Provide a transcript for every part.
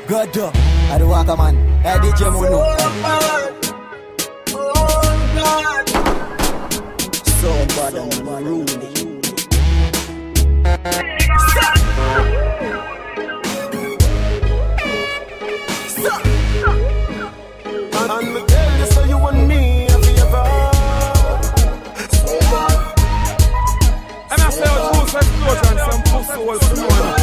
Good up, I do walk a man. Hey, DJ Mono. So bad and unruly. And me tell you so you and me have ever. And I say a true explosion, some pussy will smell.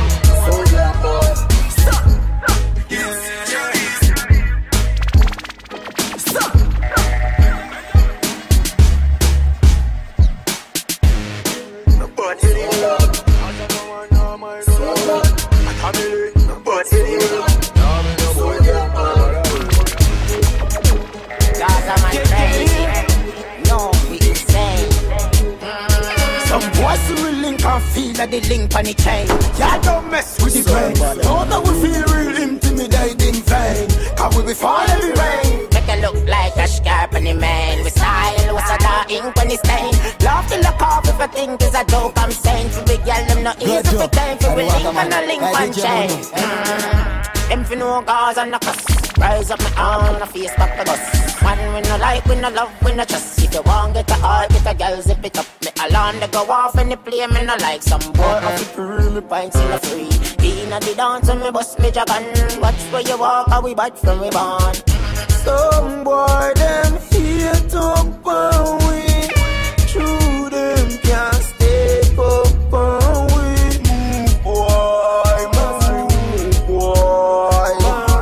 Feel that the link on the chain. Y'all don't mess with the brain. Know that we feel real intimidating vain. Cause we be fall every rain. Make it look like a scarp on the man. We style, what's a dark ink on the stain. Love to look off if I think it's a joke I'm saying. For big girl, them not easy to tame. For we link on a link on chain. Them for no cause and no cuss. Rise up my arm, no face back the bus. Man, we no like, we no love, we no trust. If you want get a heart, get a girl, zip it up. Me alarm, they go off and they play, me no like. Some boy off the pool, me pints in the free. Inna the dance and me bust me jagan. Watch where you walk, how we bad from we born. Some boy, them here talk about we. True, them can't stay up on we. Boy, move, boy.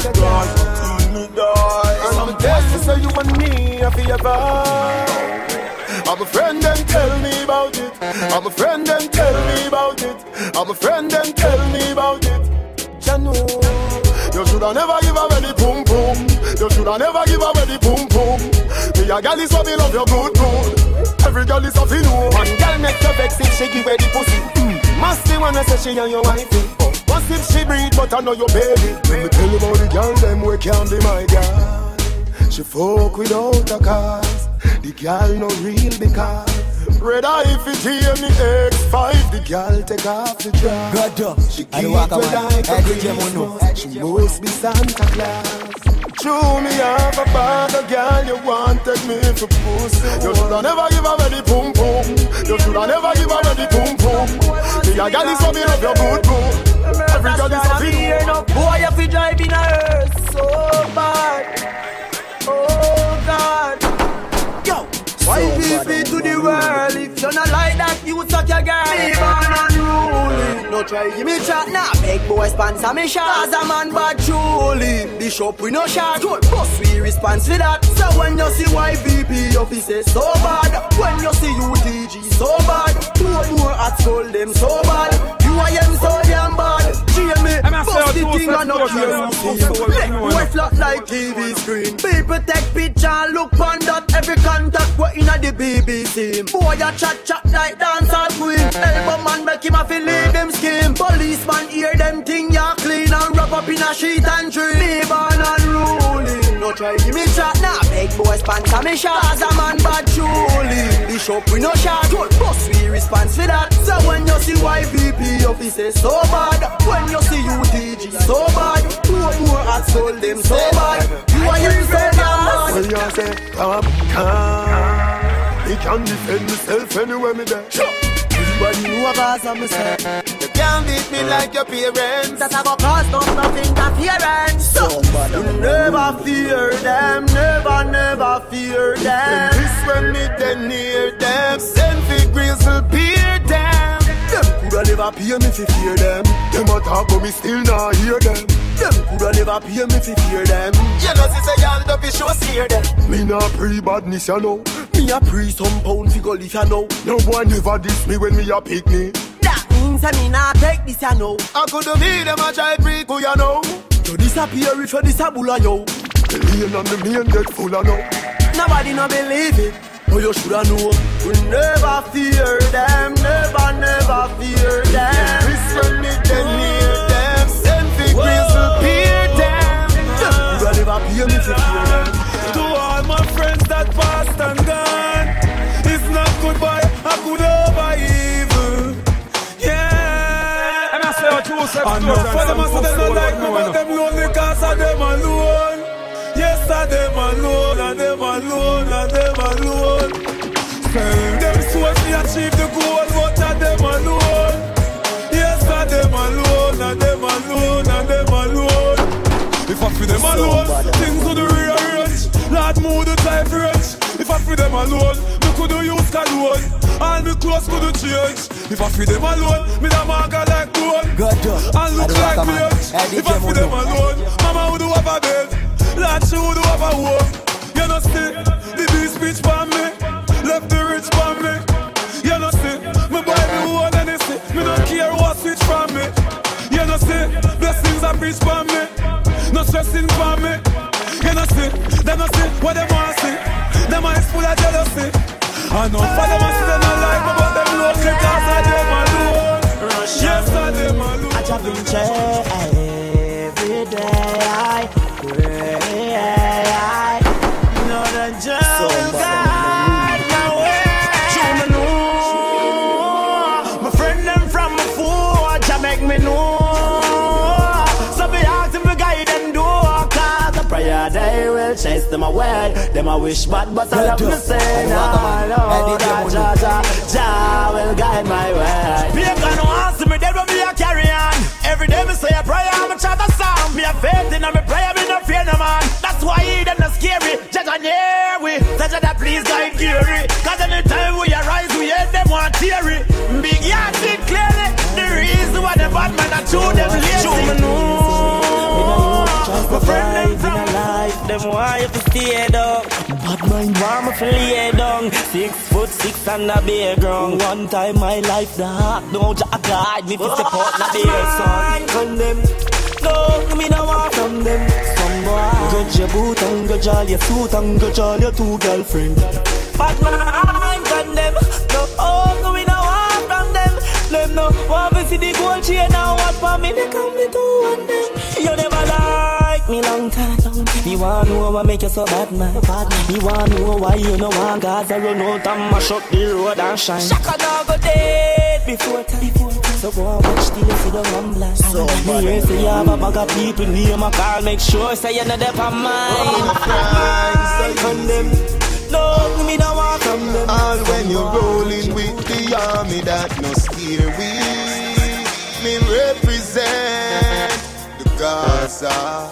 So you and me have ever. I'm a friend and tell me about it. I'm a friend and tell me about it. I'm a friend and tell me about it. Janu, you shoulda never give away the pum pum. You shoulda never give away the pum pum. Me a girl is what me love your good good. Every girl is a fin know. One girl make you vex if she give away the pussy. Must be wanna say she and your wifey. Must if she breathe but I know your baby. Let me tell you about the girl them we can't be my girl. She fuck without a cause. The girl no real because Redder if it hear me X5. The girl take off the dress. Good up, She I keep do walk a it man. like Hey, a DJ Mono. Christmas. She must be Santa Claus. True me have a bag of girl. You want take me for pussy. You shoulda never give away the pum pum. You shoulda never give away the pum pum. The girl is so me love your good good. Every girl is a fin. Boy, if you drive in a earth so bad. Oh God. Yo, why people to the world? If you're not like that, you suck your girl. Me born unruly. No try give me chat now. Big boy sponsor me shot. As a man bad truly. Bishop we no shot. Good boss we response to that. So when you see YVP officers so bad. When you see UTG so bad. Two more at school them so bad. You I am so damn bad. GMA bust the thing and not hear. Boy flat like TV screen. People take picture and look on that. Every contact we inna the BBC. Boy a chat like dancehall queen. Elbow man make him a feel leave them skin. Policeman hear them thing ya clean and wrap up in a sheet and dream. Me born unruly. No try give me chat now. Big boy sponsor me shot. As a man bad truly. Bishop we no shot. Good boss we response for that. So when you see YVP officers so bad. When you see UTG so bad. Two more at soul them so bad. You are you so damn When you say come. He can defend himself anywhere me there. Everybody know about some say. You can't beat me like your parents. That I go cause nothing interference. So you never fear them. Never fear them. This when me then near them. Send for grizzle peer them. Them coulda never pay me fi fear them. Them a talk but me still not hear them. Them coulda never pay me fi fear them. You know this a y'all don't be sure steer them. Me not pre-badness you know. Me a pre some pound fi go live you know. No boy never diss me when me a pick me. That means that me not take this you know. I coulda be them a try pre who you know. You disappear if you disabula yo. The lane and the main get full of know. Nobody no believe it. But you shoulda know. We never fear them. Never fear them. This when me then near them. Send for grizzle peer them. Them coulda never pay me fi fear them. To all my friends that passed and gone, it's not goodbye, I could over evil. Yeah. And I say a true explosion. For them also they don't like me, but them lonely cause of them alone. Yes, of them alone, and them alone, and them alone. Sell them souls to achieve the goal, but of them alone. Yes, of them alone, and them alone, and them alone. If I feel them alone, things would rearrange. Lord, move the type range. If I feel them alone, me could use cologne. All me clothes could change. If I feel them alone, me da marker like gold. And look like me. If I feel them alone, mama would have a bed. Lord, she would have a home. You know see, the beast bitch for me. Left the rich for me. You know see, me buy me one and they say, me don't care what switch from me. You know see, blessings are preach for me. No stressing for me. You know see, they know see what they want to see. Them eyes full of jealousy. I know for them I see them not like me, but them love me cause I them alone. Yes, I them alone. I jump in chair every day. I pray. Know the job guide my way. Show me know. My friend them from my forge, I make me know. They will chase them away. Them I wish bad, but I love me say no, Jah will guide my way. Be a gun who answer me, they will be a carry on. Every day me say a prayer, I'm a chat a song. Be a faith in my prayer, me no fear no man. That's why he them not scary. Jah near we, Jah that please guide Gary. Cause anytime we arise, we hear them want theory. Big yard see clearly the reason why the bad man are true them lazy. Show me know. My friend them from life, them why you stay down. Bad mind want me to lay down. 6'6" and a bare ground. One time my life the heart, no Jah guide me to step out na bare sun. Condemn, no me no want from them. Some boy go your boot and go all your suit and go all your two girlfriend. Bad mind condemn, no me no want from them. Them no want to see the gold chain now. What for me they come me to one them. You never like me long time. You wanna know what make you so bad, man? You wanna know why you no want Gaza run out and mash up the road and shine. Shaka now go dead before time. So go and watch till you see the one blast. Me hear say you have a bag of people near my car. Make sure say you're not there for mine. I condemn. No, me no want from them. All when you're rolling with the army that no scare we. Me represent the Gaza.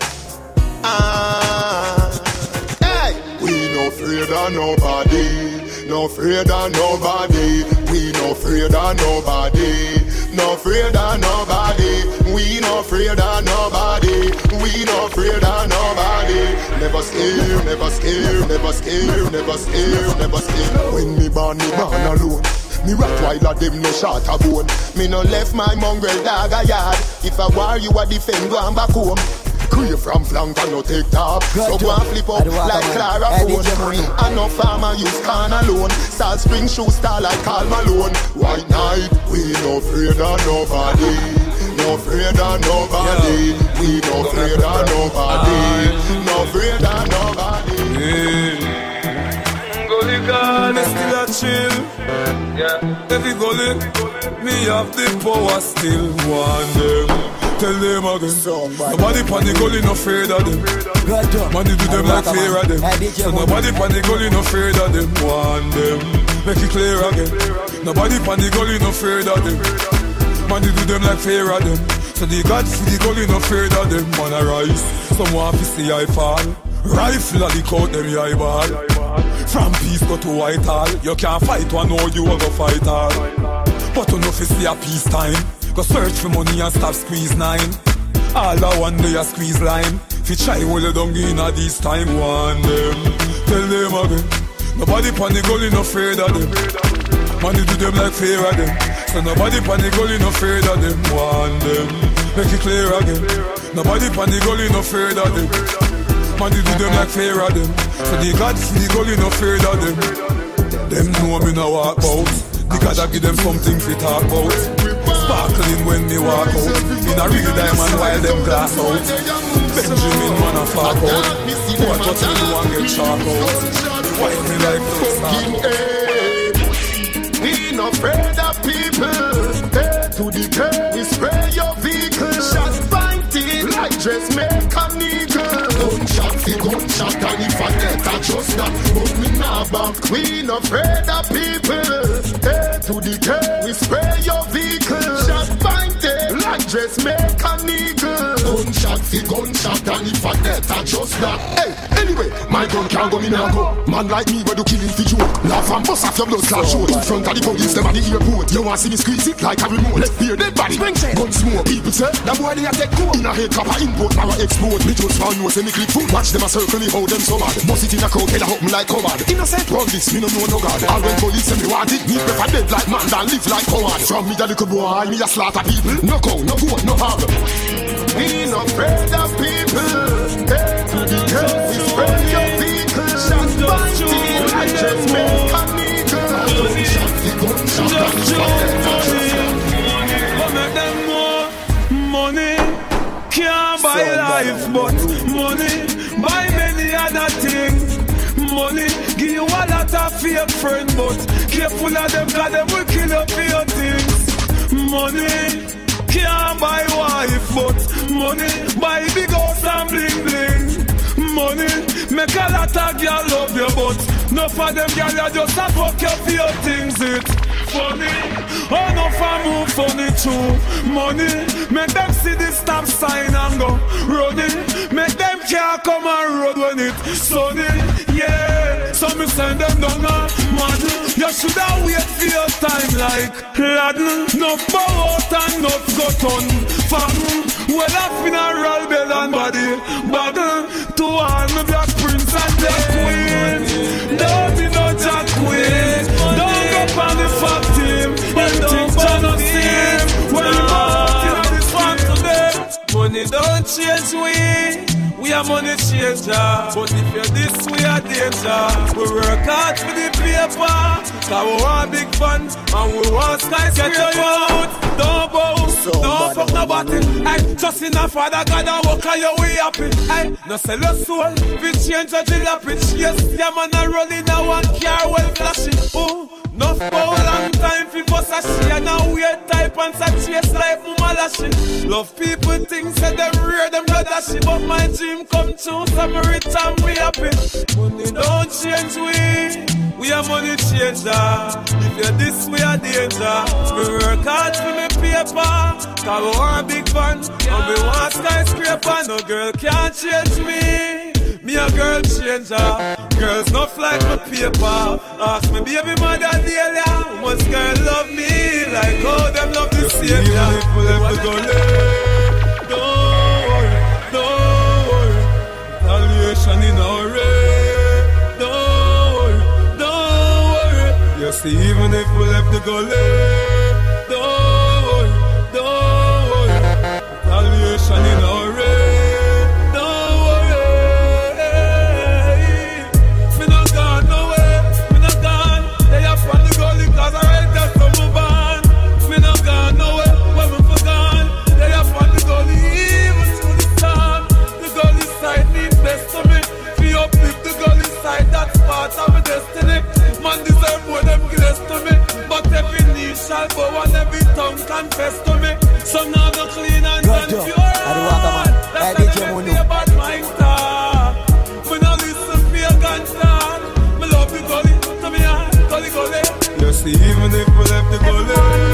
Hey, we no afraid of nobody, no afraid of nobody. We no afraid of nobody, no afraid of nobody. We no afraid of nobody, we no afraid of nobody. Never scare, never scare, never scare, never scare, never scare. When me born alone. Me Rottweiler them no shot a bone. Me no left my mongrel dog a yard. If I war you a defend, go and back home. Crave from flank and no take top. So go and flip up like Clara phone. And no farmer use can alone. Salt Spring shoe star like Karl Malone. White night, we no afraid of nobody. No afraid of nobody. We no afraid of nobody. No afraid of nobody. Gully God is still a chill. Yeah. Every gully, me have the power still. Want them. Tell them again. Nobody pan the gully no afraid of them. Money do them like fear of them. So nobody pan the gully no afraid of them. Want them. Make it clear again. Nobody pan the gully no afraid of them. Money do them like fear of them. So the God for the gully no afraid of them. Man a rise. Someone fi see I fall. Rifle a lick out them eyeball. From peace go to Whitehall. You can't fight one or you will go fight all. But you know fi see a peace time. Go search for money and stop squeeze nine. All that one day a squeeze line. Fi try hold you down in a this time. Want them. Tell them again. Nobody pan the gully no afraid of them. Money do them like fear of them. So nobody pan the gully no afraid of them. Want them. Make it clear again. Nobody pan the gully no afraid of them. Money do them like fear of them. So the God for the gully no afraid of them. Them know me no walk out. The God I give them something to talk about. Sparkling when me walk out. In a real diamond while them glass out. Benjamin man a fuck out. What till you want get chalk out. White me like no star. We no afraid of people. Head to the curb, we spray your vehicle. dressmaker needle. Gunshot for gunshot, and if I get a just that, but me nah back. We not afraid of people. A to the K, we spray your vehicle. Shot pointed like dressmaker needle. Gunshot for gunshot, and if I get a just that. Hey, anyway, my gun can't go, me nah go. Man like me, where do killing for you? Laugh and bust off your blood clot show. In front of the police, them at the airport. You want see me squeeze it like a remote? Let's hear dead body. Gun smoke, people say that boy they a take cool. In a head copper import, power export. Me just found no semi click food. Watch them a circle me, how them so bad. Bust it in a crowd, head a open like coward. Innocent one this, me no know no God. All when police say me want it, me prefer dead like man than live like coward. From me a little boy, me a slaughter people. No cow, no goat, no hog. We not afraid of people. Hey, to the girls, we spray your vehicle. Shots by team, I just make a nigga. Gunshot, the gunshot, and it's for them. Come make them more money. Can't buy life, but money buy many other things. Money give you a lot of fake friends, but careful of them, cause them will kill you for your things. Money can't buy wife, but money buy big house and bling bling. Money make a lot of girl love you, but no for them girl you just a fuck you for your things. It funny, oh no for move funny too. Money make them see the stop sign and go running. Make them can't come and road when it sunny. Yeah, so me send them down mad. You shoulda wait for your time like lad. No bow out and no got on fat. Well a funeral bell and body bag. To all me black prince and black queen. Don't be no jack queen. Don't go on the fuck team. But don't turn on team. When you go to this one today. Money don't change we are money changer. But if you're this, we are danger. We work hard for the paper. Cause we want big fun and we want skyscraper. Get your out, don't bow, don't fuck nobody. Ay, just in a Father God and walk on your way happy. Ay, no sell your soul, we change a jalapich. Yes, yeah man a rolling a one car well flashing. Oh, no for a long time for bust a shit. And now weird type and such chase like mama lashing. Love people think say them rare, them blood ashy. But my dream come true, so me rich and we happy. Money don't change we are money changer. If you're this, we are danger. We work hard for me paper. Cause we want big fun and we want skyscraper. No girl can't change me. Me a girl changer. Girls not like my paper. Ask me baby mother Delia. Must girl love me like how them love the savior. Even if we left the gully, don't worry. Retaliation in our way. Don't worry. You see, even if we left the gully, don't worry. Retaliation in our way. Shall go and every tongue confess to me. So now the clean and pure. I DJ Mono. Bad mind talk. Me no listen for your gun talk. Me love the gully, to me heart, gully. You see, even if we left the gully,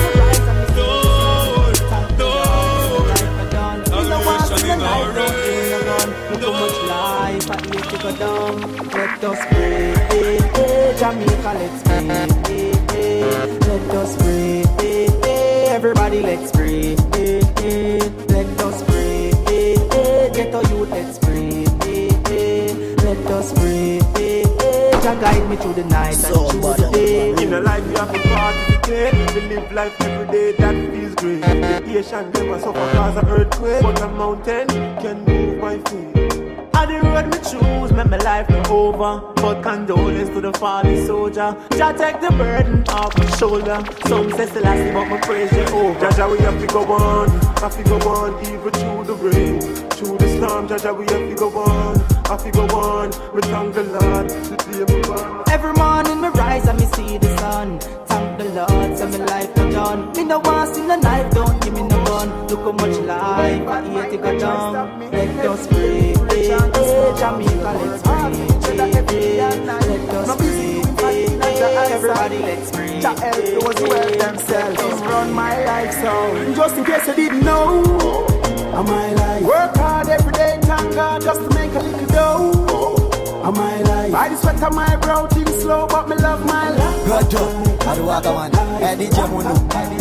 don't salvation in our rain. Look how much life I need to go down. Let us pray, Jamaica, let's pray. Let us pray, everybody let's pray, let us pray, get our youth let's pray, let us pray, Jah guide me through the night and through the day. In a life you have to participate, we live life every day that feels great. The nation never suffer cause of earthquake, but a mountain can move my feet. On the road me choose, make my life not over. But condolence to the fallen soldier. Jah take the burden off my shoulder. Some say Selassie, but my praise Jehovah. Jah we have to go on, even through the rain, through the storm. Jah we have to go on, we thank the Lord, the day move on. Every morning me rise and me see the sun. Thank the Lord, so my life not done. Me no want see no knife, don't give me no run. Look how much life I hate to go down. Let us pray, Jamaica, let's pray. Let us pray, everybody, let's pray. Those who help themselves run my life, so just in case you didn't know, I'm my life. Work hard every day, thank God, just to make a little dough. I'm my life. I just sweat on my brow, things slow, but me love my life. Good job. I do walk a man. Hey, DJ Mono.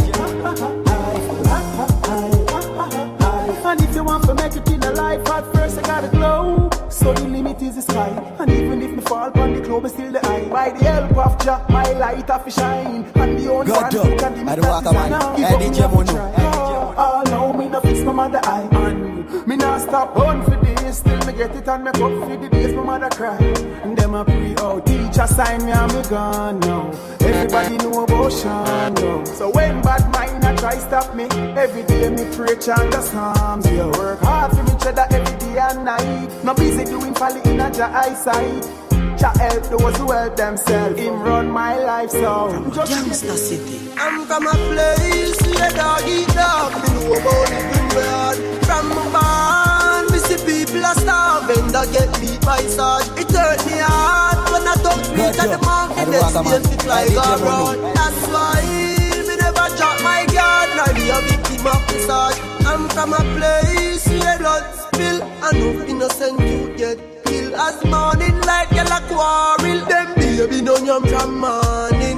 And if you want to make it in a life, at first I gotta glow. So the limit is the sky. And even if me fall upon the globe, still the eye. By the help of Jah, my light have to shine. And the only one who can limit that is now. Hey, DJ Mono. Oh, no, me no fix my mother eye. And me not stop on for this. Still me get it and make up for the days my mother cry. And them a pre out. Teacher sign me and me gone now. Everybody know about Sean now. So when bad mind I try stop me, every day me pray chant the psalms. You work hard for me cheddar every day and night. No busy doing folly in a Jah eyesight. Jah help those who help themselves. Him run my life, so just Gangsta City. I'm from a place where dog eat dog. Me know about it in blood. From my barn, me see people are starving. They get beat by Sarge. It hurt me hard when I talk street at the market. Next day fit like a road. That's why me never drop my guard. Now be a victim of the Sarge. I'm from a place where blood spill and no innocent youth get killed. As morning light get a quarrel. Them baby no yam from morning.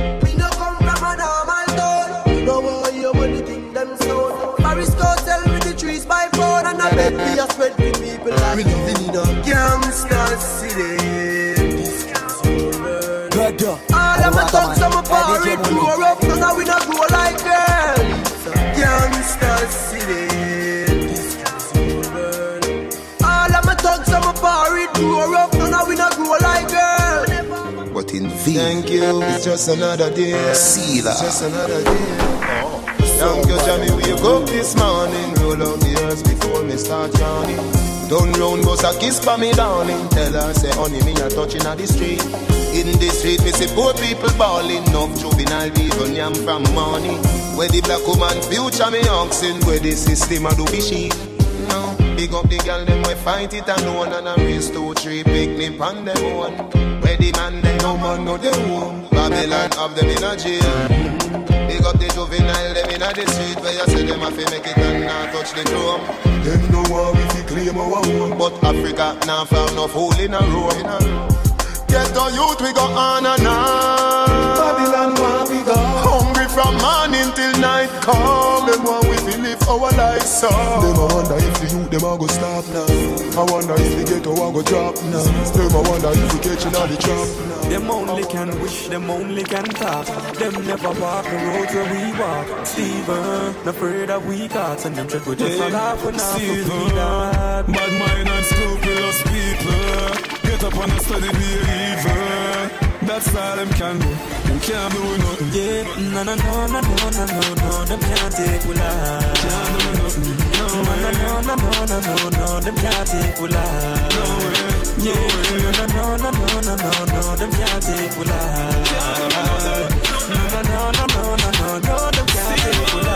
No more you money think them sound. Paris go tell me the trees by phone. And I bet we are spread the people like we living in a gangsta city. All of my thugs on my party grow up. So now we not grow like girls. Gangsta city. All of my thugs on my party grow up. So now we not grow like girls. But in vain. Thank you. It's just another day. See that. It's just another day. Thank you, Jamie. Wake up this morning. Roll out the earth before me start yawning. Don't round bus a kiss for me, darling. Tell her, say, honey, me a touching at the street. In the street, me see poor people balling. Enough juvenile people yam from money. Where the black woman future me oxen. Where the system a do be sheep. No, big up the girl, them we fight it alone. And a race 2, 3 picnic on them one. Where the man, they no man, no they home. Babylon have them in a jail. Big up the juvenile, them in the street. Where you say them have to make it and not touch the chrome. Them no one if you claim our home. But Africa now found enough hole in a row. Get the youth, we go on and on. Babylon want we go. Hungry from morning till night come. Them want we feel live our lives so. Them a wonder if the youth them a go stop now. I wonder if the ghetto a go drop now. Them a wonder if we catching all the trap now. Them only can wish, them only can talk. Them never walk the roads where we walk. Steven, not afraid of we caught. And them check with just a laugh when I feel that. Bad mind and scrupulous people. Get up on a study believer. That's all them can do. Them can't do nothing. Yeah, no, no, no, no, no, no, no, no. Them can't take we life. Can't do nothing. No way. No, no, no, no, no, no. Them can't take we life. No way. Yeah, no, no, no, no, no, no, no. Them can't take we life. No, no, no, no, no, no, no, no. Them can't take we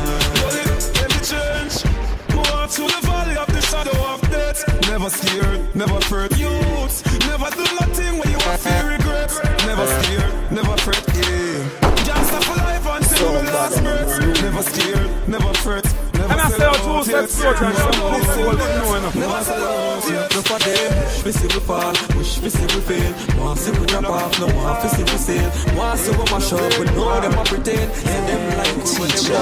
life. Let me change. Walk through the valley of the shadow of death. Never scared, never fret. Youths, never do nothing when you have fear regret. Never scared, never fret. Yeah. Gangsta for life until the last breath. Never scared, never fret. And I say out to set slogan, some people know enough. Never sell out, no for them. We see we fall, wish we see we fail. Want see we drop off, no want to see we sail. Want see we mash up, we know them a pretend. And them like teacher.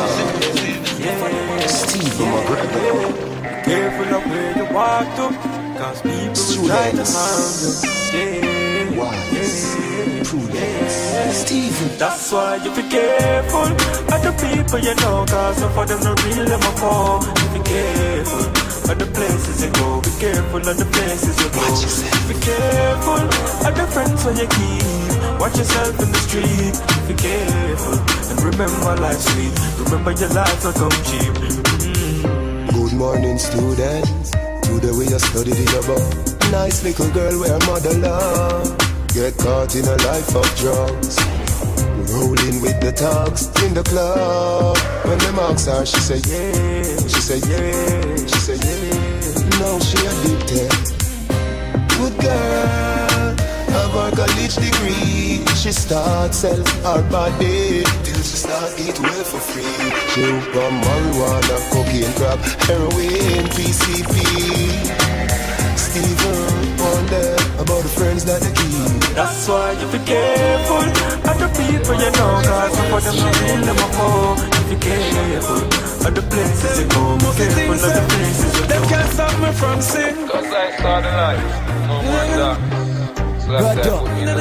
Steve, careful of where you walk to, cause people will try to harm you. Wise, prudence, Stephen. That's why you be careful of the people you know, cause some of them not real, them a fall. You be careful of the places you go. Be careful of the places you go. Be careful of the friends when you keep. Watch yourself in the street. Be careful and remember life's sweet. Remember your life will come cheap. Good morning, students. Today we are studying about nice little girl where mother love. Get caught in a life of drugs. Rolling with the thugs in the club. When them ask her, she say yeah. She say yeah. She say yeah. Now she addicted. Good girl, have her college degree. She start sell her body till she start eat well for free. She hook on marijuana, cocaine, crack, heroin, PCP. Steven wonder about the friends that they keep. That's why you be careful of the people you know, cause some of them not in them a fall. You be careful of the places you go. Be careful of the places you go. They can't stop me from sin, cause I saw the light. No more dark. Good job.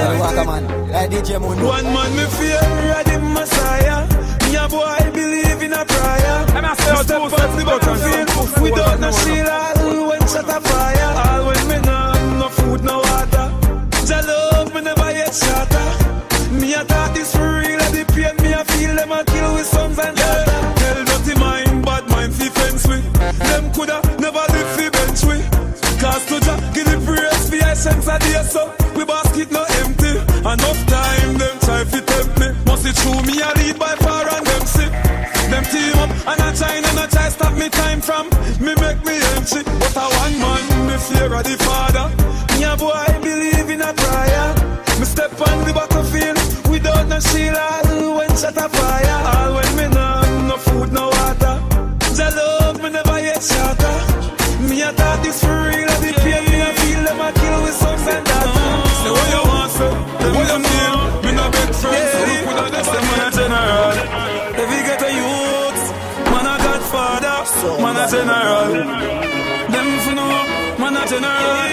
DJ Mono. One man me fear the Messiah. Me a boy believe in a prayer. Step on the battlefield without no shield. All when shot a fire. All when me no food, no water. Jah love me never yet shatter. Me a talk this for real. The pain me a feel them a kill with sons and daughters. Tell dirty mind, bad mind fi fence we. Them coulda never live fi bench we. Cause to Jah give the praise fi essence a day so. We basket no empty. Enough time them try fi tempt me. Must it true me a lead by far and them sick. Them team up and I try stop me time from me make me empty. But a one man me fear of the Father. Me a boy believe in a prayer. Me step on the battlefield without no shield. All when shot a fire. All when me no food, no water. Jah love me never yet shatter. Me a talk this for real. The pain me a feel them a kill with sons and daughters. Say what you want, sir. What you feel? Me no big friends. So we coulda never man a general. If you get a youth, man a godfather, man a general. Them for no, man a general.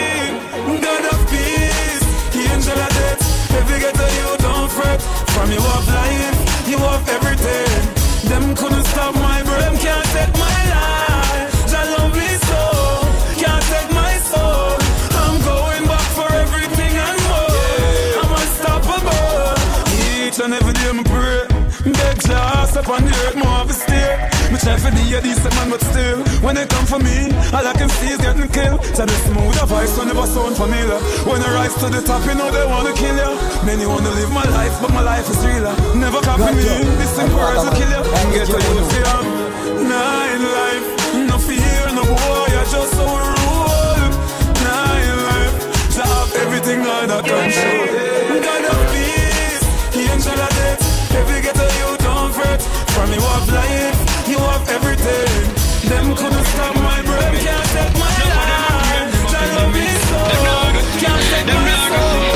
God of peace, angel of death. If you get a youth, don't fret. From you have life, you have everything. Them couldn't stop my brain, can't take my life. Jah love me so, can't take my soul. I'm going back for everything and more. I'm unstoppable. Each and every day I pray. Beg Jah, step on the earth, more of a steer. Me try for the decent man, but still, when they come for me, all I can see is getting killed. So the smooth a voice will never sound familiar. When I rise to the top, you know they wanna kill you. Many wanna live my life, but my life is realer. Never copy me, this simple words will kill you. Get to you, see I'm nine life, no fear, no boy, I just so rule. Nine life, to have everything under control. God of peace, angel of death. If you get a you, don't fret. From you have life, you have everything. Them couldn't stop my breath, can't take my life. Jah love me so, can't take my soul.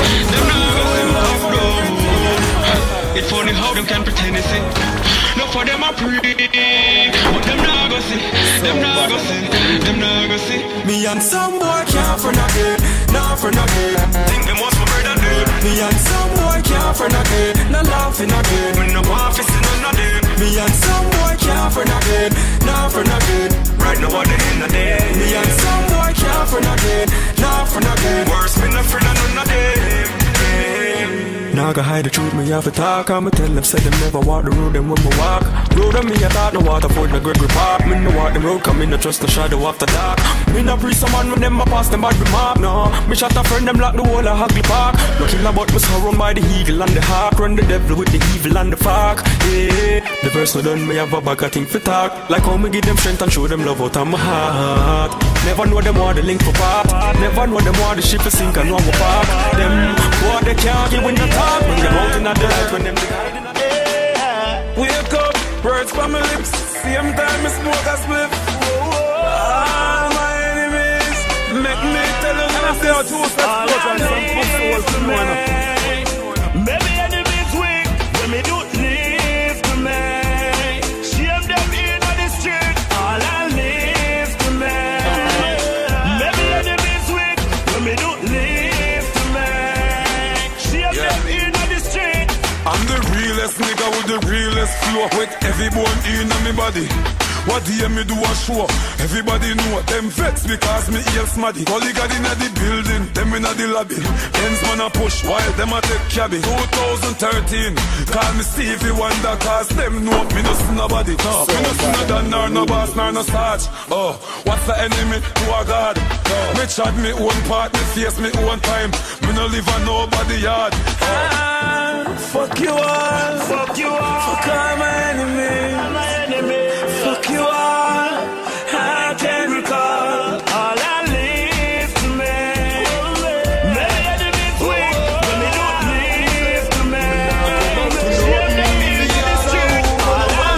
It's funny how them can pretend to see. No for them I pray, but them not go see. Them not go see. Them not go see. Me and some boy can't for nothing, not for nothing. Think them what's my brother do. Me and some boy can't for nothing, not laughing again. When no one fisting none of them. Me and some boy can't for nothing, not for nothing. Right now what they in the day. Me and some boy can't for nothing, not for nothing. Worse me no friend of none of them. Now I go hide the truth, me have to talk. I'ma tell them, say them never walk the road, them when we walk. Road on me, I thought no water for the Gregory Park. Me no walk the road, come in, no trust the shadow after dark. Me no breathe someone when them I pass them bad remark, no. Me shot a friend, them lock the whole of Hagley Park. No kill about me surrounded by the eagle and the hawk. Run the devil with the evil and the fuck. Yeah, the verse no done, me have a bag of thing for talk. Like how me give them strength and show them love out of my heart. Never know them want the link for part. Never know them want the ship to sink and one park. Them what they can't give when you talk. When you're out in the light, when them wake up, words from my lips. Same time I smoke a spliff. All my enemies make me tell them I say how to maybe enemies weak when me do live to me. Shame them in on the street, all I live to me. Maybe enemies weak when me do live to me. Shame them in on the street. I'm the realest nigga with the realest flow, with every bone in my body. What DM me do a show? Everybody know them vex because me ear smaddy. Colleague inna the building, them inna the lobby. Ends man a push while them a take cabby. 2013, call me Stevie Wonder cause them know me no see nobody. No, me no see no Dan nor no boss nor no Sarge. Oh, what's the enemy to a God? Me chat me own part, me face me own time. Me no live on nobody yard. Fuck you all, fuck you all, fuck all my enemies, fuck you all. I can recall all I live to make. My enemies win when they don't live to make. Shame them in the street, all I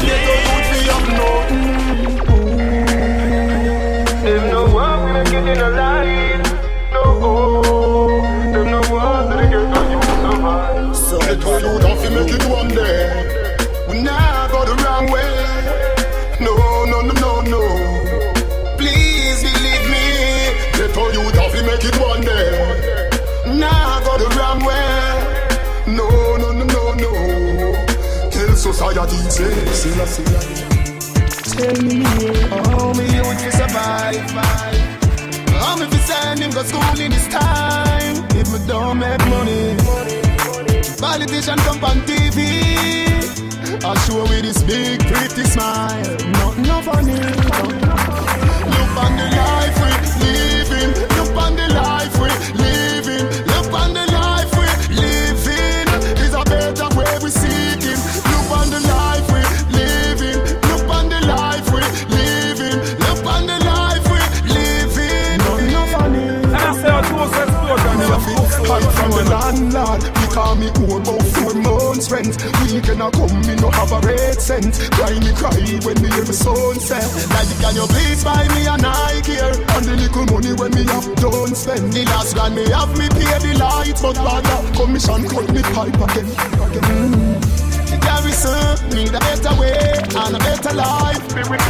live to make. There's no one we make it in a life. No, there's no one that can get you survive. I told you don't feel make it one day. We now go the wrong way. No, no, no, no, no. Please believe me. They told you don't feel make it one day. Now go the wrong way. No, no, no, no, no. Tell society say. Tell me how me youth to survive. How me fi send him go school in this time. If me don't make money. Politician come on TV, I'll show with this big pretty smile. No funny. Look on the life we living. Look on the life we living. Look on the life we living. Is a better way we seeking. Look on the life we living. Look on the life we living. Look on the life we living. No funny. And I say I do a fight from the landlord. Call me old about 4 months rent. Weekend I come, me no have a red cent. Cry when me hear my son say, like, can you please buy me a Nike here? And the little money when me have don't spend. The last grand me have me pay the lights, but rather commission cut me pipe again. The garrison need a better way and a better life.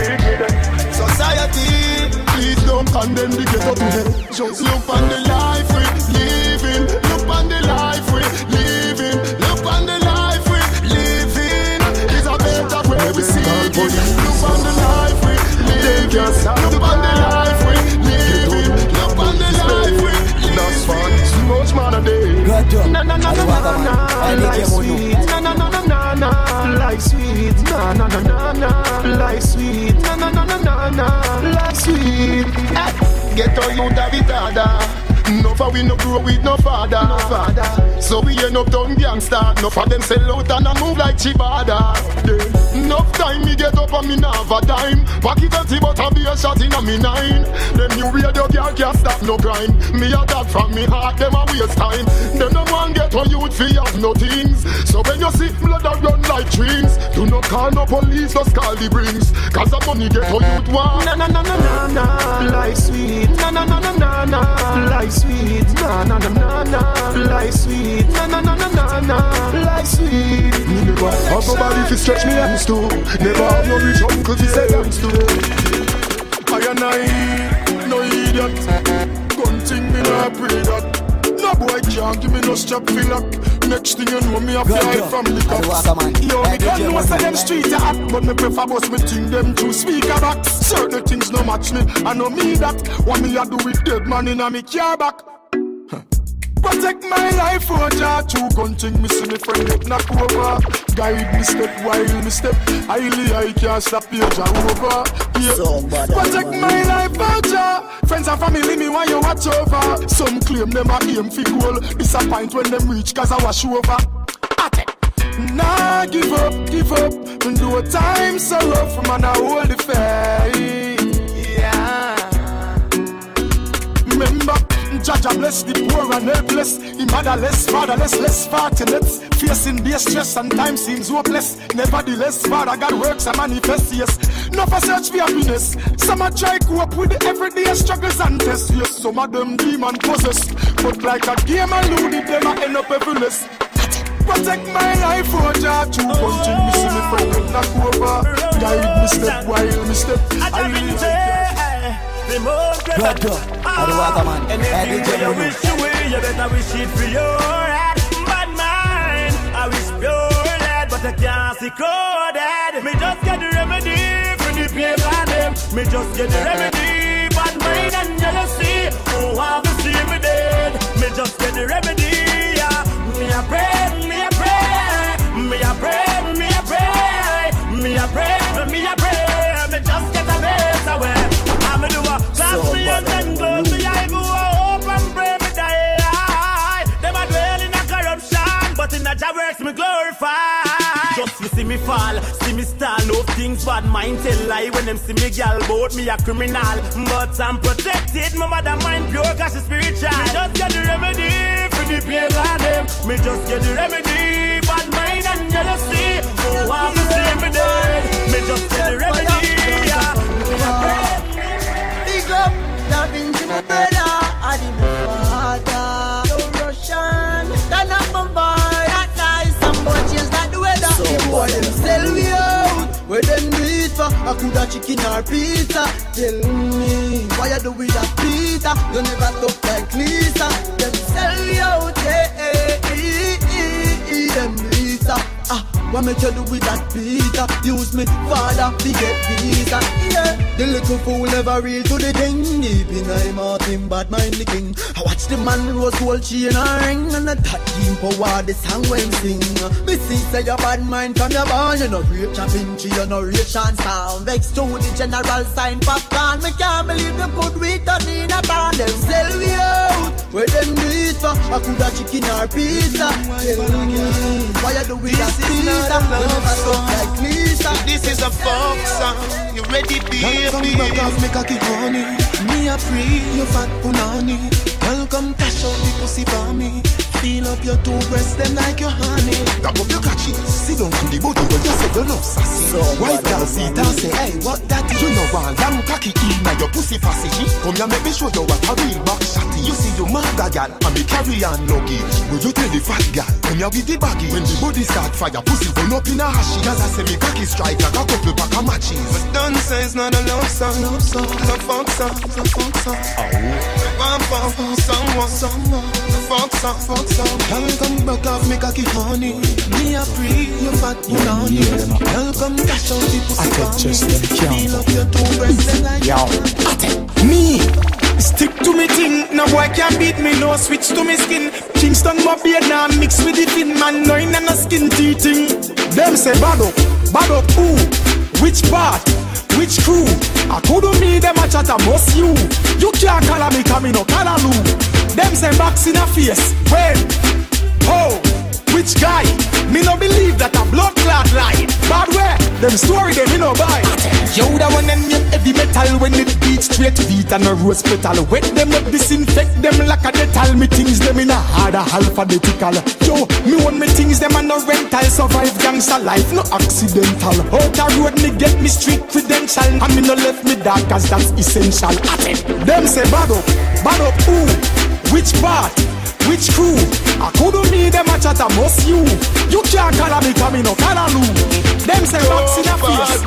Society, please don't condemn the ghetto to hell. Just look on the life we living. Look on the life we living. Look on the life we living. It's a better way we see it. Look on the life we living. Look on the life we living. Look on the life we living. That's fun. So much man a day. Na na na na na na. Like sweet. Na na na na na na. Like sweet. Na na na na na. Like sweet. Na na na na na na. Like sweet. Get on you Davidada. No for we no grow with no father. So we end up done gangsta. No for them sell out and I move like Chibada. Yeah. Enough time me get up and me not have a time. Pack it empty but I be a shot in a me 9. Them new radio girl can't stop no crime. Me a dog from me heart, them a waste time. Them no one get on youth fi have no things. So when you see blood a run like dreams, do not call no police, just call the brings. Cause the money get on youth one. Na na na na na na. Like sweet. Na na na na na na. Like sweet, na na na na na, like sweet, na na na na na na, like sweet. Me never have nobody to stretch me hands to. Never have no rich uncle to say thanks to. I and I, no idiot. Gun thing me not pray that. No boy can't give me no strap fi lock. Next thing you know me a fly from the cops. Yo, me gun know say them streets are hot, but me prefer bust me thing them through speaker box. Certain things no match me, I know me that. What me a do with dead man in a me car back. Protect my life for Jah. True gun thing me see me friend get knock over. Guide me step while me step. Highly I can't stop here Jah over. Yeah. Protect my life for Jah. Friends and family me want you watch over. Some claim them a aim fi goal. Disappoint when them reach cause I wash over. Nah give up. And do a time so rough man I hold the faith. Yeah. Remember Jaja bless the poor and helpless. The motherless, fatherless, less fortunate. Facing their stress and time seems hopeless. Nevertheless, Father God works and manifests, yes. No for search for happiness. Some a try cope with the everyday struggles and tests. Yes, some of them demon possessed. But like a game and loaded, them I end up everless. Protect my life for Jah. True punching me, see me friend knock over. Guide me step while me step. I really Good job. I do what, man. And everywhere you wish you will, you better wish it for your head. Bad mind, I wish pure lead, but I can't see coded. Me just get the remedy for the paper. them. Me just get the remedy. Bad mind and jealousy. Who want to see me dead? Me just get the remedy. Yeah. Me a pray, me a pray, me a pray, me a pray, me a pray, me a pray. Me just get a base away. I'm a do a class me and then close me. I go hope and pray me die. Them a dwell in a corruption, but in a job works me glorify. Just me see me fall, see me stall. No things bad mind tell lie when them see me gal bout me a criminal. But I'm protected, my mother mind pure cause she's spiritual. Me just get the remedy for the pain of them. Me just get the remedy, bad mind and jealousy. Who want to see me dead? Me just get the remedy. Big up, loving to my brother, I did my father. No Russian, turn up my boy. That nice, some boy change like the weather. The boy them sell me out. Where them do it for? I could have chicken or pizza. Tell me, why you do with that pizza? You never talk like Lisa. Them sell me out, them Lisa. What make you do with that pizza? Use me father to get visa. Yeah, the little fool never real to the thing. Deep in my mouth him bad mind the king. I watch the man rose gold chain and ring. And I touch him for what the song when sing. Me see say your bad mind from your born. You know rape chopping tree, you know ration sound. Vex to the general sign popcorn. Me can't believe the good we done in a band. Them sell me out. Where them do it for? I could have chicken or pizza. Tell me, why you do with that pizza? This is a folk song. You ready, baby? Come back off, make a kick honey. Me a free, you fat punani. Welcome, cash out the pussy for me. Feel up your two breasts, them like your honey. Tap up your catchy. Sit down on the body, but you say you love sassy. White girl sit and say, hey, what that is? You know one damn cocky in my your pussy fussy. Come here, make me show you what a real back shotty. You see you mother girl, and me carry on luggage. Will you tell the fat girl? Come here with the baggy. When the body start fire, pussy run up in a hashy. As I say, me cocky strike like a couple pack of matches. But don't say it's not a love song. It's a folk song. It's a folk song. Someone. A folk song. Welcome back off, make a kick honey. Me a free, you fat, you down here. Welcome, cash out the pussy for me. Feel up your two breasts like me. Stick to me thing, no boy can beat me, no switch to me skin. Kingston my beard now mix with the fin, man, no in a skin teething. Them say bad up, who? Which part? Which crew? I couldn't me them a chat a boss you. You can't call me come in no callaloo. Them say box in a face, when? Oh, which guy? Me no believe that a blood clot lie. Bad way, them story them me no buy. Yo, that one and me heavy metal when it beat straight beat and a rose petal. Wet them up, disinfect them like a detal. Me things them in a harder alphabetical. Yo, me want me things them and no rental. Survive gangster life, no accidental. Out the road me get me street credential. And me no left me dark cause that's essential. Them say bad up who? Which part? Which crew? I couldn't need them a chat a boss you. You can't call me come in no callaloo. Them say box in a face.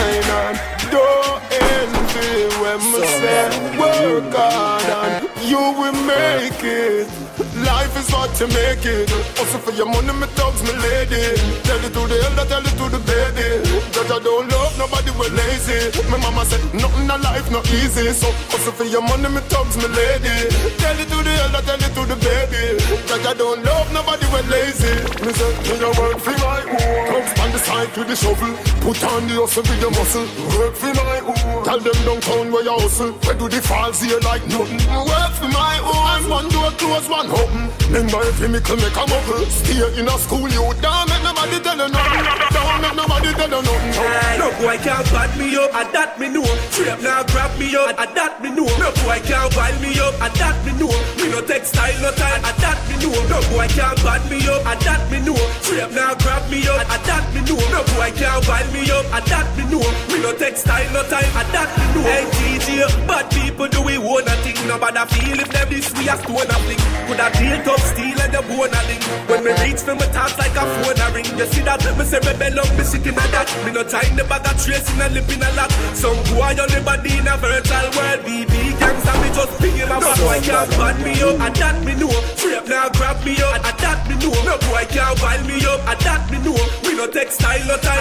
Don't envy when we say work hard and you will make it. Life is what you make it. Also for your money, me thugs, me lady. Tell it to the elder, tell it to the baby. Judge, I don't love nobody, we're lazy. My mama said nothing in life not easy. So also for your money, me thugs, me lady. Tell it to the elder, tell it to the baby. Judge, I don't love nobody, we're lazy. Me say, me a work for my own. Thugs on the side with the shovel. Put on the hustle with your muscle. Work for my own. Tell them downtown where you hustle. Where do the falls here like nothing? Work for my own. One door close, one open. Remember if you make a muggle. Stay in a school, you don't make nobody tell you nothing. Don't make nobody tell you nothing. No boy can't bad me up, and that me know. Trap now grab me up, and that me know. No boy can't wild me up, and that me know. Me no textile no time, and that me know. No boy can't bad me up, and that me know. Trap now grab me up, and that me know. No boy can't wild me up, and that me know. Me no textile no time, and that me know. Hey DJ, bad people do we want a thing. Nobody feel if them this we a stone a fling. Could I deal tough steel and the bone a link. When me reach for my talk like a phone a ring. You see that? Me say me bell up, me sitting at that. Me no time the bag of tracing and lip in a lot. Some boy on the body in a virtual world. BB gangs and me just pinging my back. No boy can't bad me up, and that me know. Trap now grab me up, and that me know. No boy can't wild me up, and that me know. We no textile no time, and that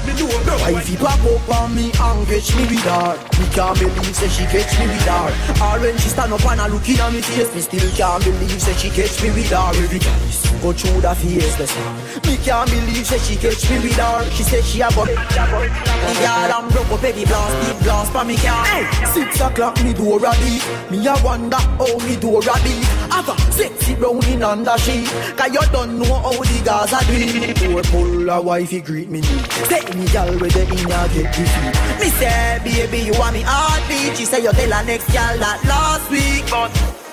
me know no. Wifey pop up on me and catch me with her. Me can't believe say she catch me with her. Or when she stand up and a looking at me face, me still can't believe say she catch me with her. Every kiss go through the face, the star. Me can't believe say she catch me with her. She said she a got the girl and broke up every blast, deep blast for me car. 6 o'clock me door a beat. Me a wonder how me door a beat. Have a sexy brown in under sheet. Cause you don't know how the Gaza do it. Door pull a wifey greet me need. Say me girl with the inner get defeat. Me say baby you want me heartbeat. She say you tell her next girl that last week. But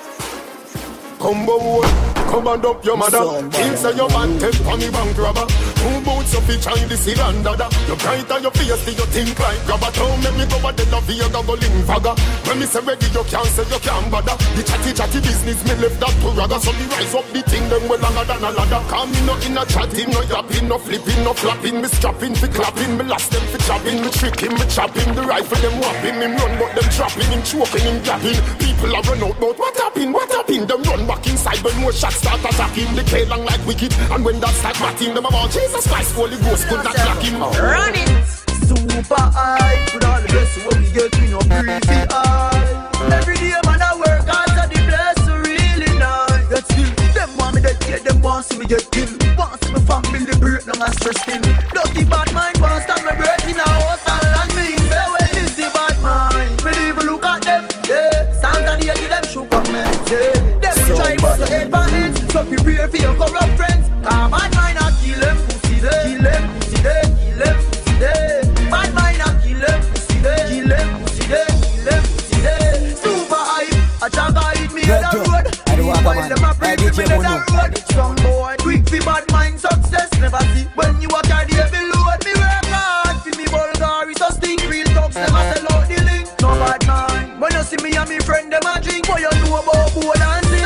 Combo come and up your mother. Things say your man take for me bank robber. Two boots of each child is and dada. You bright and your face do you think like grabber. Don't make me go a dead of you go link fagger. When me say ready you can't say you can't bother. The chatty business me left that to ragga. So me rise up the thing them well longer than a ladder. Come me no in a chatting, no yapping, no flipping, no flapping. Me strapping for clapping, me last them for chopping. Me tricking, me chopping. The rifle them whopping. Him run but them trapping. Him choking, him gapping. People are run out but what happened? Them run back inside when more shots start attacking. They play long like wicked. And when that start batting them about Jesus Christ, Holy Ghost could not block him. Run it! Super high. With all the blessings what we get, we no breathe high. Every day man I work hard so the blessing really nice. Yet still, them want me dead, yeah, them want see me get killed. Want see me family break long and stress still. Dirty bad mind want stop me breath in a house and me. Say well this the bad mind. Me even look at them, yeah. Santa the give them shook up me, yeah. Try but the head by head, so prepare for your corrupt friends. Bad mind I kill them, pussy they, kill them, pussy they, kill them, pussy they. Bad mind I kill them, pussy they, kill them, pussy they, kill them, pussy they. Super hype, a chaka hit me on the road. Meanwhile them a pray me on the road. Strong boy, quick for bad mind success. Never see when you a carry heavy load. Me work hard for me Bulgari, so stink real talks. Never sell out the link, no bad mind. When you see me and me friend them a drink, what you know about board and sing.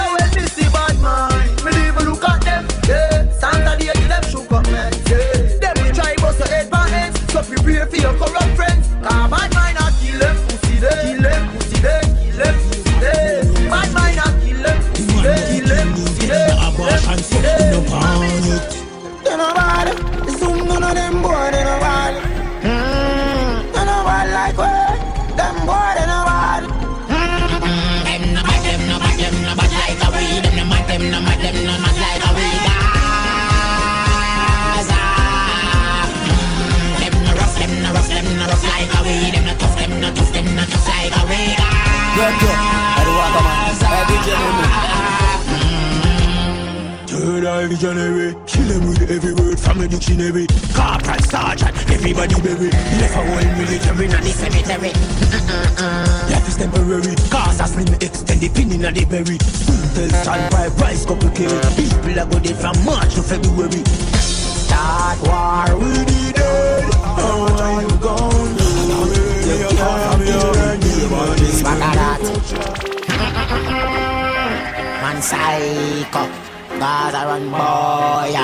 Me even look at them, yeah. Santa the give them shook up, man, yeah. Them will try bust your head by heads, so prepare for your corrupt friends. Bad mind I kill them, pussy they, kill them, pussy they, kill them, pussy they. Bad mind I kill them, pussy they, kill them, pussy they, kill them, pussy they. They no bad, zoom none of them boy, they no bad. They no bad like what? Them boy they no bad. Them no bad like a weed. Them no mad like a weed. Gaza. Them no rough like a weed. Them no tough like a weed. Third eye visionary, kill them with every word from the dictionary. Corporal sergeant, everybody bury. Left a whole military in the cemetery. Life is temporary, cause I swing extend the pin in the berry. Tell stand by price couple carry. People are good from March to February. Start war with the dead. How are you going to you can't be man psycho, cause I run boy.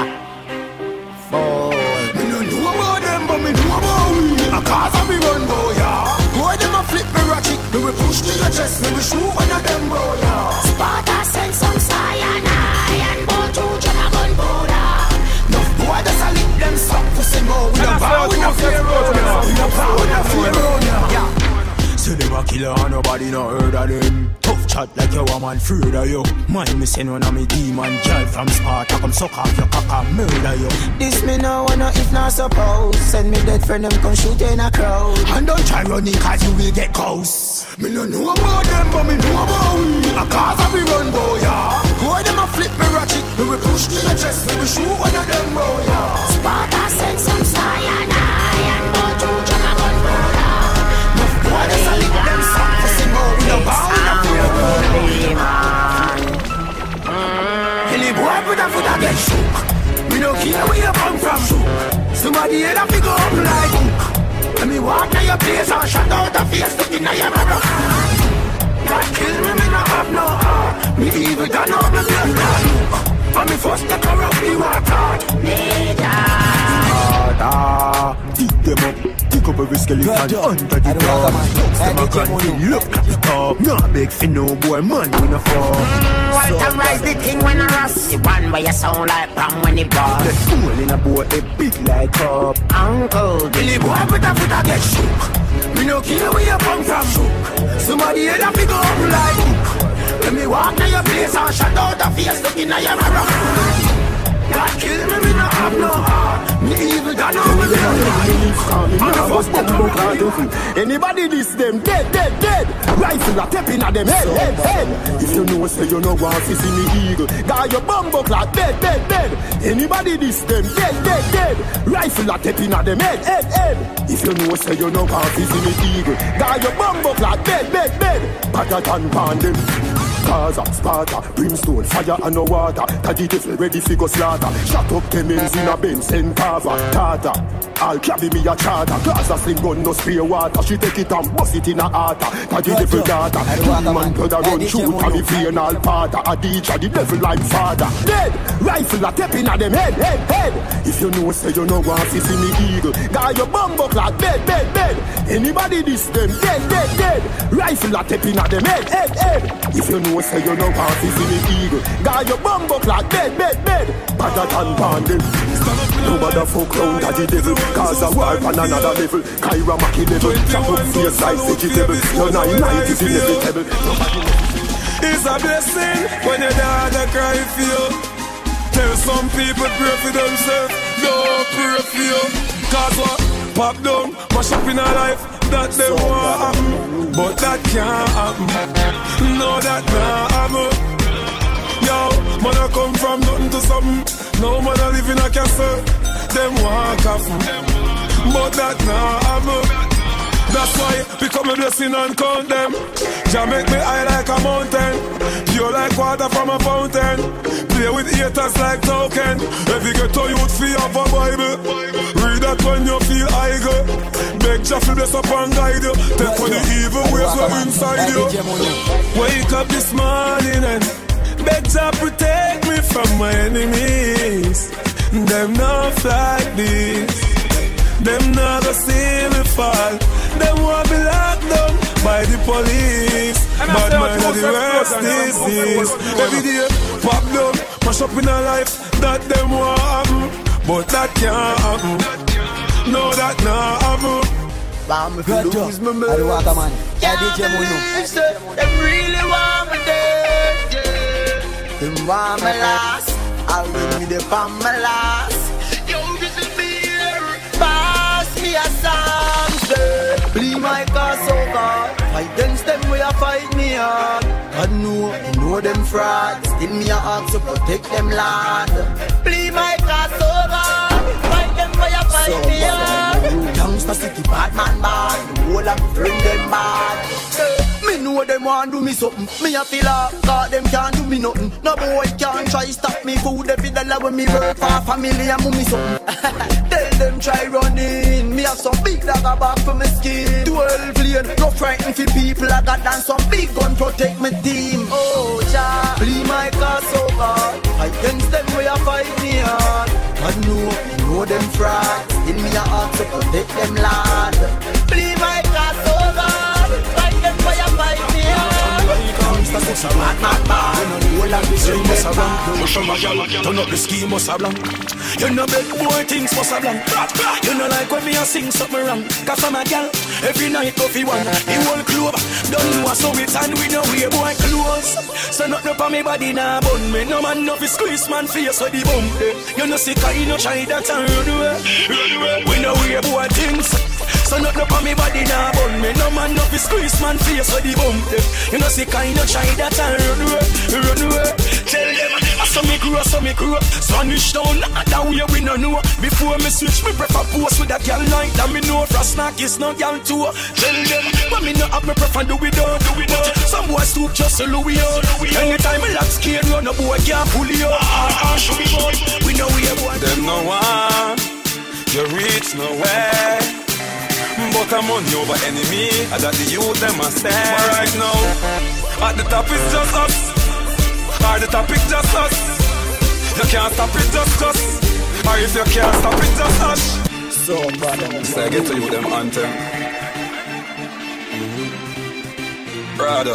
Me no know about them, but me know about we. Cause I be run boy. Boy them a flip me ratchet. Me will push to your chest, me will shoot one of them boy. Sparta send some cyanide and go to Dragon Buddha. No boy that's a lick them stop for some more. We don't bow, we don't fear road. We don't bow, we don't fear road. Say them a killer and nobody no heard of them. Tough chat like you a man afraid of you. Mind me send one of me demon girl from Sparta. Come suck off your cock and murder you. This me no wanna if not suppose. Send me dead friend them come shoot in a crowd. And don't try running cause you will get close. Me no know about them but me know about we. A cause I be run boy. Boy them a flip me ratchet. We will push to the chest. We will shoot one of them boy. Sparta send some cyanide and go to Dragon Buddha. Boy, that's a lick them some pussy more. We don't bow, we don't fear man. Any boy put a foot a get shook. We don't care where you come from. Somebody head up, we go up like hook. Let me walk to your place and shut out the face. Looking at your brother. God kill me, me not have no heart. Me evil done up the blood clot look. And me first to corrupt the water. Dig them up every skeleton under the door. Them a grinding, look at the top. Not big for no boy, man, we no fall. Walter rise the thing when I rust. The one where you sound like Pam when it bust. The fool in a boat, they big like up. Uncle Billy boy put a foot a get shook. Me no care where you come from. Somebody head up, go up like hook. When me walk to your place and shut out the face, looking at your mirror. God kill me, me no have no heart. Me evil done over me. Anybody this them dead, dead, dead. Rifle a tapping at them head, head, head. If you know say you know want to see me eagle, got your bumbo clock dead, dead, dead. Anybody this them dead, dead, dead. Rifle a tapping at them head, head, head. If you know say you know want to see me eagle, got your bumbo clock dead, dead, dead. Better than pound them. Gaza, Sparta, brimstone, fire and no water. Taddy devil ready fi go slaughter. Shut up them ends in a Benz and Carver, Tata. I'll carry me a charter. Gaza sling gun no spray water. She take it and bust it in a heart. Taddy devil daughter. Man blood a run shoot and me vein all part. A DJ the devil like father. Dead, rifle a tapping at them head, head, head. If you know say you know want to see me eagle, got your bumbo clock dead, dead, dead. Anybody this them dead, dead, dead. Rifle a tapping at them head, head, head. If you know say you know want to see me eagle, got your bumbo clock dead, dead, dead. Better than bandit. Nobody fuck round at the devil. Cause a war on another level. Kyra Maki level. Chop up face like vegetable. Your 990 is inevitable. It's a blessing when your daughter cry for you. Tell some people pray for themselves. Don't pray for you. Cause what? Pop down, mash up in a life that they want happen. But that can't happen. No, that not happen. Yo, man I come from nothing to something. No man I live in a castle. Them walk off. But that not happen. That's why become a blessing and count them. Jah make me high like a mountain, pure like water from a fountain. Play with haters like token. Every ghetto youth feel have a Bible. Read that when you feel idle. Beg Jah to bless up and guide you. Take on the evil ways that inside you. Wake up this morning and beg Jah protect me from my enemies. Them not like this. Them not gonna see me fall. Them won't be locked down by the police. Bad mind of the worst disease. Every day, pop down, mash up in a life that them want happen. But that can't happen. No, that not happen. I'm if you lose my mind. Yeah, them really want me dead. Them want me last. I'll give me the palm my last. Yo, this is me here. Pass me a song, sir. Please my cause, oh God. Fight against them where you fight me hard. God know them frauds. Still me a ask to protect them lad. Please my cause, oh God. Fight them where you fight me hard. Youngster city bad man bad. The whole of friend them bad. Me know them want do me something. Me a feel like God them can't do me nothing. No boy can't try stop me. Food every dollar when me work for family and mummy something. Tell them try running. Me have some big dagger back for my skin. 12 lane, no frightened for people. I got done some big gun protect my team. Oh Jah, please my cause so God. Fight against them where you fight me hard. I know them frauds. In me a ask to protect them lad. Please my cause so God. Fight them where you fight me hard. Turn up the scheme, must have blank. You know big boy things must have blank. You know like when me a sing something wrong. Cause I'm a gal, every night coffee one. The whole club, don't know so it's and we know we boy close. So nothing up on me body now bun me. No man no fi squeeze man face so the bump. You know sick I no try that and run away. We know we boy things. So nothing up on me body now bun me. No man no fi squeeze man face so the bump. You know sick I no try that and run away. Tell them I saw me grow, Spanish town, that way we no know. Before me switch, me prefer post with a girl like that. Me know for snack is no girl too. Tell them, but me no have me prefer do it all. Some boys stoop just a Louis out. Anytime me lock scared, run a boy can't pull you out. Show me boy, we know we a boy. Them no one, you reach nowhere. But I'm on you over enemy. I got the youth them a stare. Right now, at the top is just us. Or the topic just us. You can't stop it just us. Or if you can't stop it just us. So bad. So I get to you them anthem. Brother.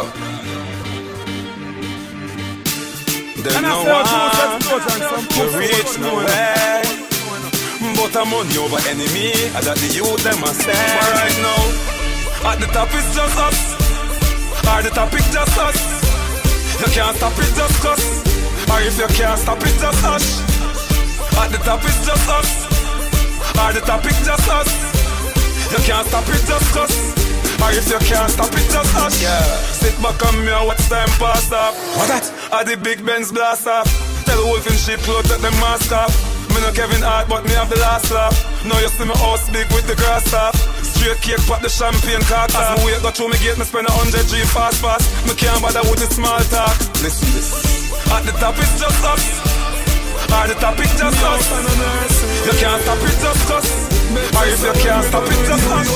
There's no one to reach nowhere, but I'm money over enemy. I got the youth them a stand. Right now, at the top it's just us. At the top it's just us. You can't stop it just cause. Or if you can't stop it just hush. At the top it's just us. At the top it's just us. You can't stop it just cause. Or if you can't stop it, just hush. Yeah. Sit back on me and watch time pass off. What that? Are the big Benz blast off. Tell Wolf in sheep clothes that them mask off. Me no Kevin Hart but me have the last laugh. Now you see me house big with the grass off. Straight cake pop the champagne cock off. As me wait go through me gate me spend 100 G fast. Me can't bother with the small talk. Listen this. At the top it's just us. At the top it's just us. You can't stop it just cause. Or if you can't stop it just hush.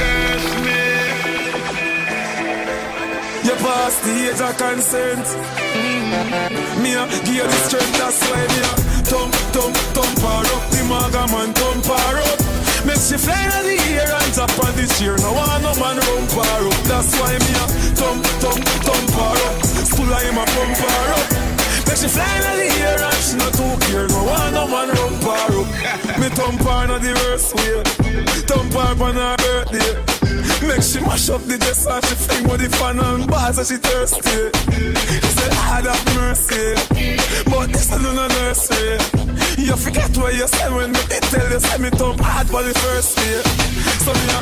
You pass the age of consent. Me a give you the strength, that's why me a thump her up. The maga man thump her up. Make she fly in the air and tap on the chair. No one no man rump her up. That's why me a thump her up. School I am a pump her up. Make she fly in the air and she not too care. No one no man rump her up. Me thump her in the worst way. Thump her on her birthday. Make she mash up the dress and she fling with the fan and bars and she thirsty. She said, Lord have mercy, but this is not a nursery. You forget what you said when me tell you, say me thump hard for the first day. So me a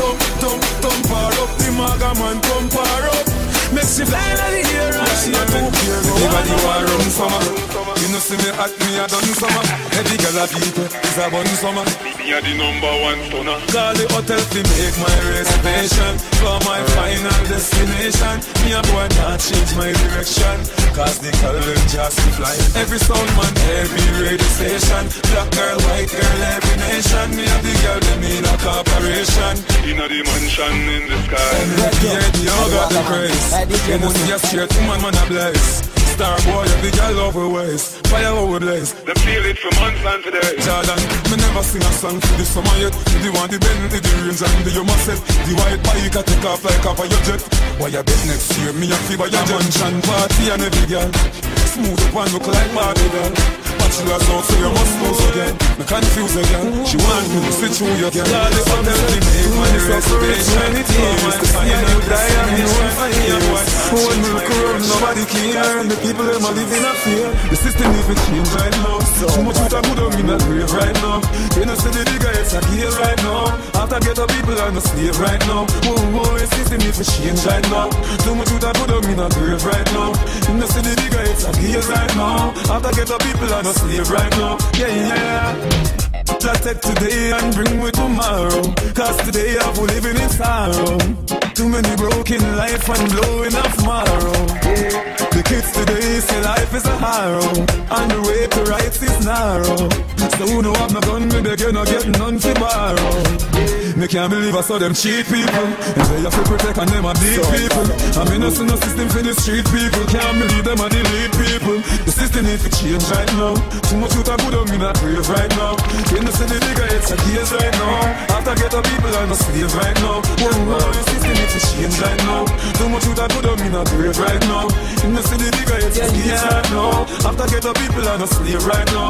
thump her up, the maga man thump her up. Make she fly in the air and she a too care. Everybody want run summer. You know see me at me a done summer. Every girl a people is a bun summer. Me a the #1 stunner. Call the hotel to make my reservation for my final destination. Me a boy not change my direction, cause the color just fly. Every sound man, every radio station. Black girl, white girl, every nation. Me a the girl, they mean a corporation. You know the mansion in the sky. Yeah, the all got the praise. You know see a straight woman, man a bless. Star boy, every girl over waist. Fire over blaze. They feel it from months and today. Jordan, me never sing a song for the summer yet. The one the Bentley, the range and the Yuma set. The white bike I take off like off of your jet. Why you bet next year? Me a fever your mansion party and every girl. Smooth up and look like Barbie girl. Bachelor's out so you must lose again. Me confuse again. She want me to switch who you get. All the hotel they make my reservation. For my final destination. One milk around, nobody care. The people them are living in fear. The system need to change right now. Too much with a good on in a grave right now. You know see the bigger it's a deal right now. After get the people on the slave right now. Oh, the system need to change right now. Too much with a good on in a grave right now. You know see the bigger it's a deal right now. After get the people on the slave right now. Yeah. Just take today and bring me tomorrow. Cause today I'm living in sorrow. Too many broken life and blowing up tomorrow. The kids today say life is a harrow, and the way to rights is narrow. So who know have no gun, me beg you not get none to borrow. Me can't believe I saw them cheat people, and they have to protect and them a beat people. I mean no see no system for the street people. Can't believe them a delete people. The system need to change right now. Too much youth a good on me not brave right now. You know see the bigger it's a case right now. After get the people on the slave right now. Oh, the system need to change right now. Too much youth a good on me not brave right now. You know see the bigger it's a case right now. After get the people on the slave right now.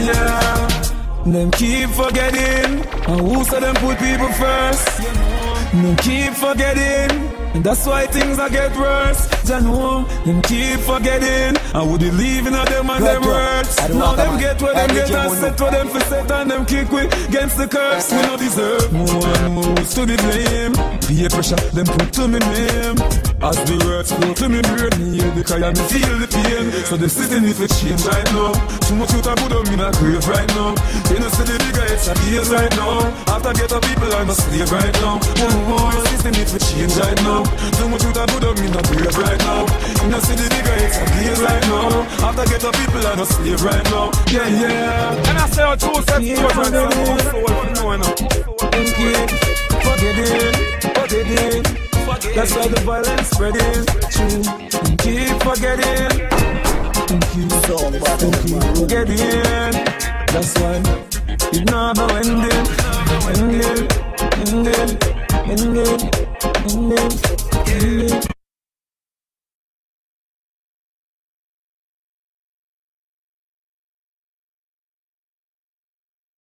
Yeah. Them keep forgetting, and who said them put people first? Them keep forgetting, and that's why things are get worse. Jah know, them keep forgetting, and would you leave in them and them words? Now them get where them get and set where them for set, and them kick we against the curse. We don't deserve no one moves to the blame. Peer pressure, them put to me name. As the words flow to me brain, me hear the cry and me feel the pain. So the system need to change right now. Too much youth a put on me in a grave right now. You know see the bigger it's a case right now. After get the people on the slave right now. Oh, the system need to change right now. Too much youth a put on me in a grave right now. You know see the bigger it's a case right now. After get the people on the slave right now. Yeah. And I say our two sets to us and some more soul. Forgetting. That's why the violence spreading. True. Keep forgetting. Keep forgetting. That's why it never ending.